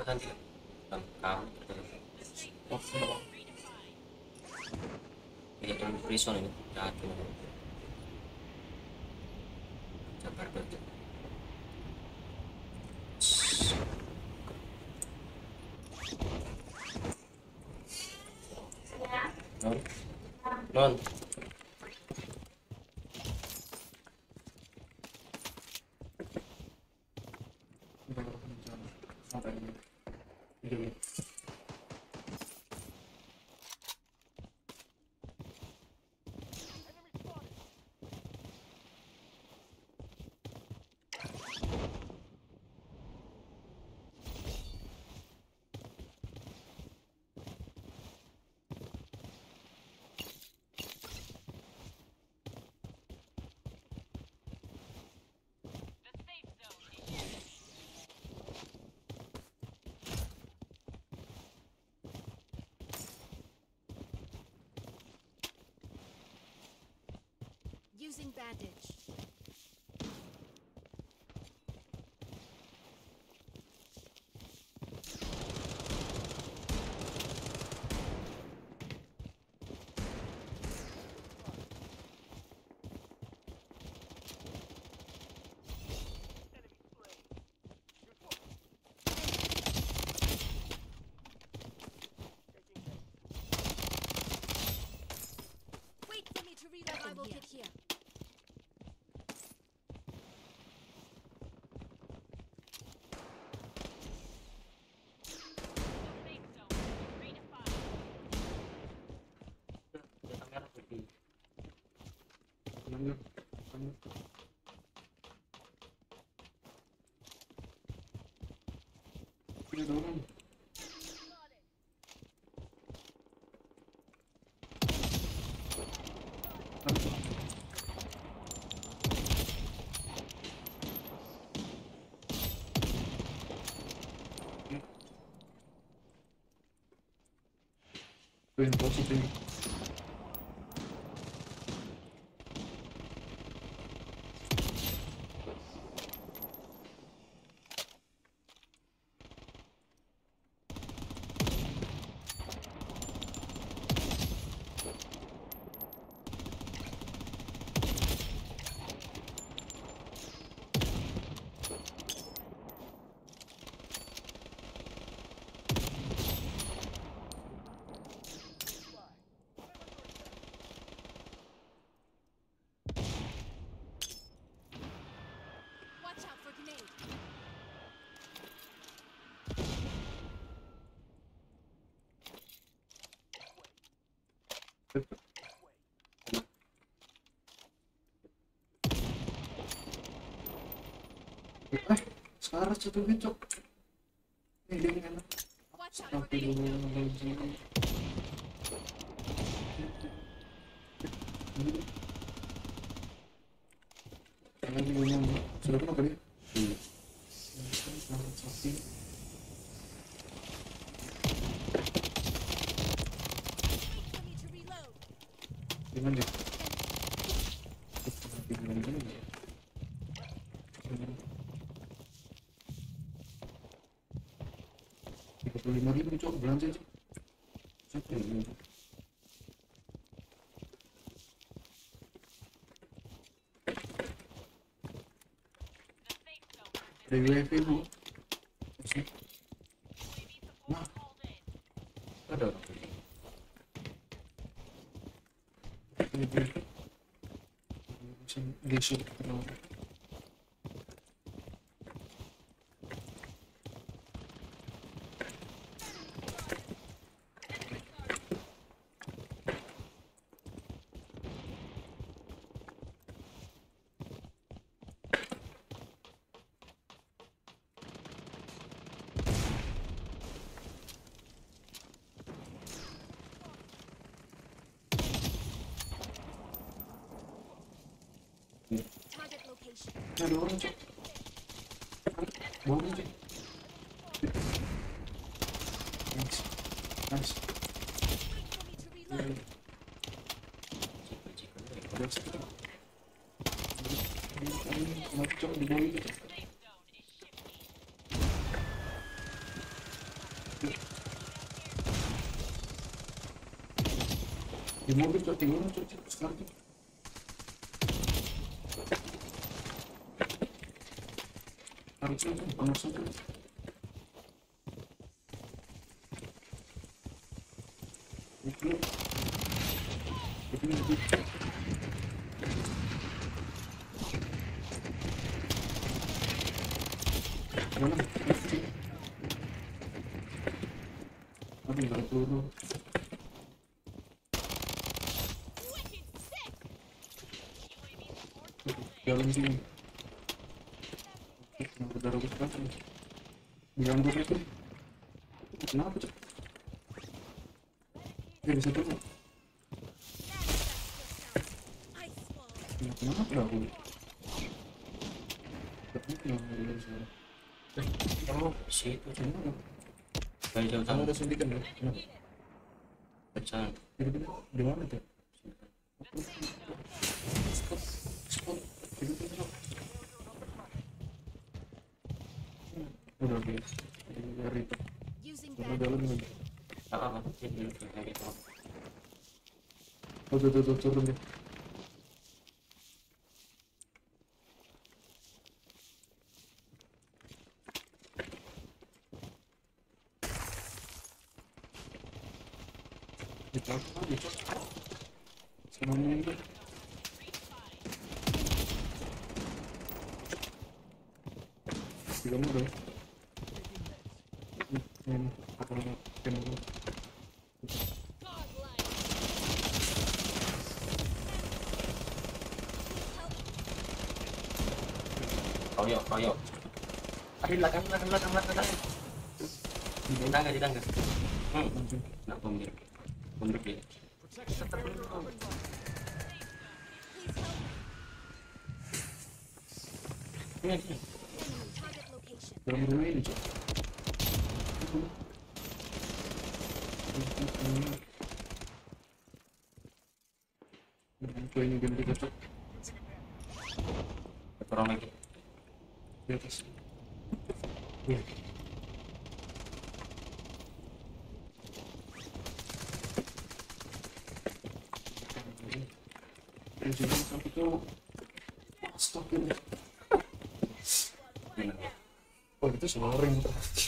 nanti kamu yang prison ini jahat Jakarta non Using bandage. Wait for me to reload. I will get here. Positif. Watch out for grenade. Sekarang satu becok. Ini dia enak. Watch out for grenade. Sudah kenapa dia? Wait for me to reload. Gimana dia? $35.000 cok belanja cok. Ada UAV bu. Nah, ada orang geser. Target location. Ada orang cok. Bawahnya cok. Nice. Nice. Wait for me to reload. Ada sekali. Mati cok di bawah itu cok. Di mobil cok, tinggal cok, sekarang cok. Harus cok, harus cok. Itu, itu. Mana? Aduh, nggak ada peluru. Jalan sini. Kenapa darah gue sekarang? Ganggu itu. Kenapa cok? Bisa tuh. Ice wall. Kenapa aku? Kenapa bisa? Kamu situ cuma Kenapa? dari jauh Kamu tahu ada suntikan ya? pecah. Di mana tuh? Spot, spot. Udah guys, dari itu. Using Udah bad. dalam lagi. Apa apa jadi kayak gitu. Oh tuh turun deh. Dicopot aja cok. Semuanya itu. Tiga mudah. Ini apa kenapa? Koyok. Ada di belakang. Di tangga. Langsung. Nak bom dia. Mundur dia. Please help. Ini. Enemy target location. Dalam rumah ini cok. Coba ini game kita cok Orang lagi. di atas. Iya. Jangan sampai ke stop ini. Gimana? Oh itu snoring tuh.